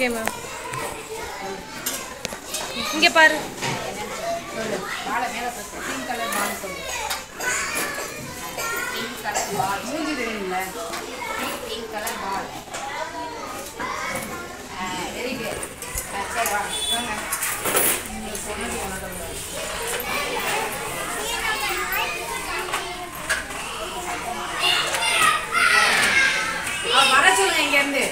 Okay ma'am. இங்கே பாரு. பாலை மேலே பிங்க் கலர் பால் சொல்லு. பிங்க் கலர் பால் மூஞ்சி தெரியுங்கள. Pink colour ball. Very good. சரி வாங்க நீங்கள் சொன்னது ஒன்று வர சொல்லுங்க இங்கேருந்து.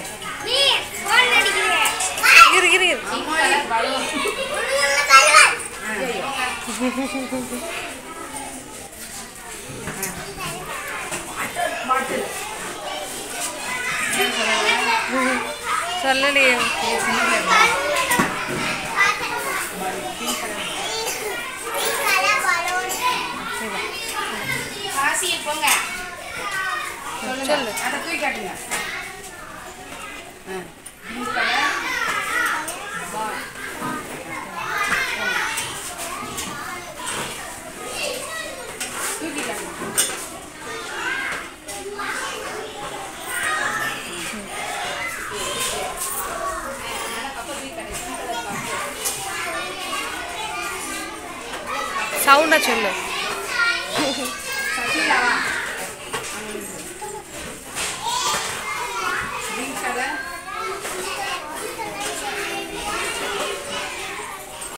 சொல்லலையே. போங்க சொல்லு. அதை தூக்கி காட்டுங்க. சவுண்டா சொல்லு.